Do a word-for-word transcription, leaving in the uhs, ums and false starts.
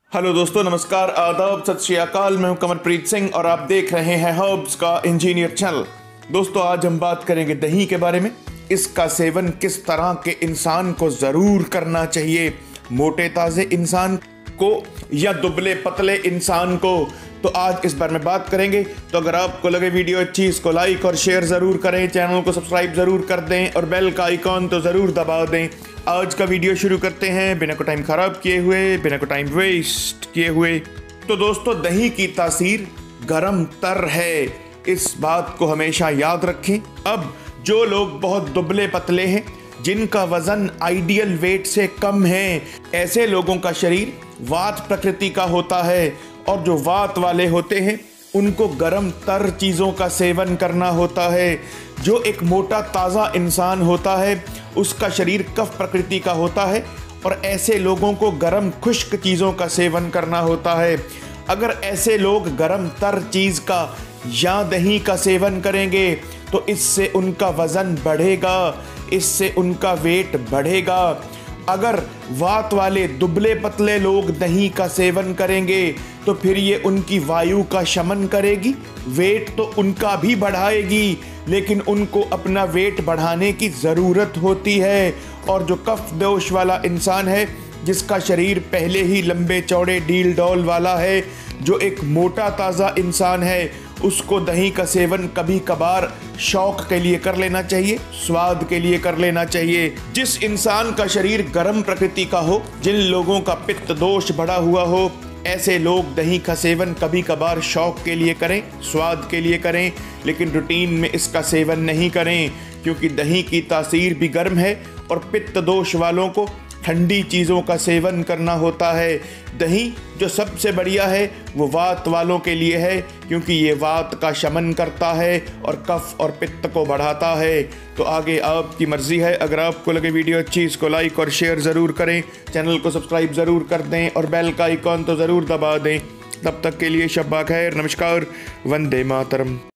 Hello दोस्तों, नमस्कार, आदाब, सत श्री अकाल। मैं हूं कंवर प्रीत सिंह और आप देख रहे हैं हर्ब्स का इंजीनियर चैनल। दोस्तों, आज हम बात करेंगे दही के बारे में। इसका सेवन किस तरह के इंसान को ज़रूर करना चाहिए, मोटे ताज़े इंसान को या दुबले पतले इंसान को। तो आज इस बारे में बात करेंगे। तो अगर आपको लगे वीडियो अच्छी, इसको लाइक और शेयर ज़रूर करें, चैनल को सब्सक्राइब ज़रूर कर दें और बेल का आइकॉन तो ज़रूर दबा दें। आज का वीडियो शुरू करते हैं बिना को टाइम ख़राब किए हुए, बिना को टाइम वेस्ट किए हुए। तो दोस्तों, दही की तासीर गरम तर है, इस बात को हमेशा याद रखें। अब जो लोग बहुत दुबले पतले हैं, जिनका वजन आइडियल वेट से कम है, ऐसे लोगों का शरीर वात प्रकृति का होता है और जो वात वाले होते हैं उनको गरम तर चीज़ों का सेवन करना होता है। जो एक मोटा ताज़ा इंसान होता है उसका शरीर कफ प्रकृति का होता है और ऐसे लोगों को गरम खुश्क चीज़ों का सेवन करना होता है। अगर ऐसे लोग गरम तर चीज़ का या दही का सेवन करेंगे तो इससे उनका वज़न बढ़ेगा, इससे उनका वेट बढ़ेगा। अगर वात वाले दुबले पतले लोग दही का सेवन करेंगे तो फिर ये उनकी वायु का शमन करेगी, वेट तो उनका भी बढ़ाएगी, लेकिन उनको अपना वेट बढ़ाने की ज़रूरत होती है। और जो कफ दोष वाला इंसान है, जिसका शरीर पहले ही लंबे चौड़े डील डॉल वाला है, जो एक मोटा ताज़ा इंसान है, उसको दही का सेवन कभी कभार शौक के लिए कर लेना चाहिए, स्वाद के लिए कर लेना चाहिए। जिस इंसान का शरीर गर्म प्रकृति का हो, जिन लोगों का पित्त दोष बढ़ा हुआ हो, ऐसे लोग दही का सेवन कभी कभार शौक के लिए करें, स्वाद के लिए करें, लेकिन रूटीन में इसका सेवन नहीं करें, क्योंकि दही की तासीर भी गर्म है और पित्त दोष वालों को ठंडी चीज़ों का सेवन करना होता है। दही जो सबसे बढ़िया है वो वात वालों के लिए है, क्योंकि ये वात का शमन करता है और कफ और पित्त को बढ़ाता है। तो आगे आपकी मर्ज़ी है। अगर आपको लगे वीडियो अच्छी, इसको लाइक और शेयर ज़रूर करें, चैनल को सब्सक्राइब ज़रूर कर दें और बेल का आइकॉन तो ज़रूर दबा दें। तब तक के लिए शब्बा खैर, नमस्कार, वंदे मातरम।